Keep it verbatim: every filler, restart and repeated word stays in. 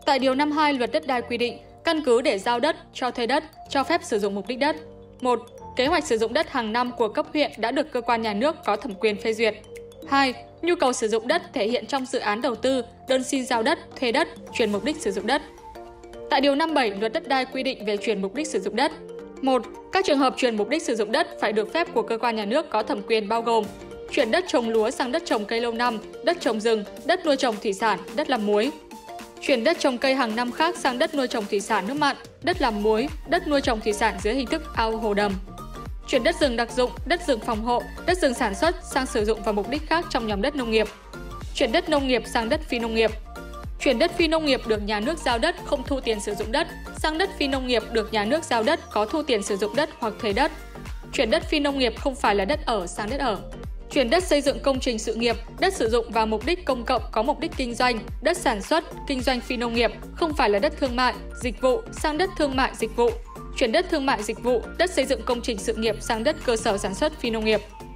Tại Điều năm mươi hai Luật Đất đai quy định, căn cứ để giao đất, cho thuê đất, cho phép sử dụng mục đích đất. một. Kế hoạch sử dụng đất hàng năm của cấp huyện đã được cơ quan nhà nước có thẩm quyền phê duyệt. hai. Nhu cầu sử dụng đất thể hiện trong dự án đầu tư, đơn xin giao đất, thuê đất, chuyển mục đích sử dụng đất. Tại Điều năm mươi bảy Luật Đất đai quy định về chuyển mục đích sử dụng đất. một. Các trường hợp chuyển mục đích sử dụng đất phải được phép của cơ quan nhà nước có thẩm quyền bao gồm: chuyển đất trồng lúa sang đất trồng cây lâu năm, đất trồng rừng, đất nuôi trồng thủy sản, đất làm muối; chuyển đất trồng cây hàng năm khác sang đất nuôi trồng thủy sản nước mặn, đất làm muối, đất nuôi trồng thủy sản dưới hình thức ao hồ đầm; chuyển đất rừng đặc dụng, đất rừng phòng hộ, đất rừng sản xuất sang sử dụng vào mục đích khác trong nhóm đất nông nghiệp; chuyển đất nông nghiệp sang đất phi nông nghiệp; chuyển đất phi nông nghiệp được nhà nước giao đất không thu tiền sử dụng đất sang đất phi nông nghiệp được nhà nước giao đất có thu tiền sử dụng đất hoặc thuê đất; chuyển đất phi nông nghiệp không phải là đất ở sang đất ở; chuyển đất xây dựng công trình sự nghiệp, đất sử dụng vào mục đích công cộng có mục đích kinh doanh, đất sản xuất, kinh doanh phi nông nghiệp, không phải là đất thương mại, dịch vụ sang đất thương mại dịch vụ; chuyển đất thương mại dịch vụ, đất xây dựng công trình sự nghiệp sang đất cơ sở sản xuất phi nông nghiệp.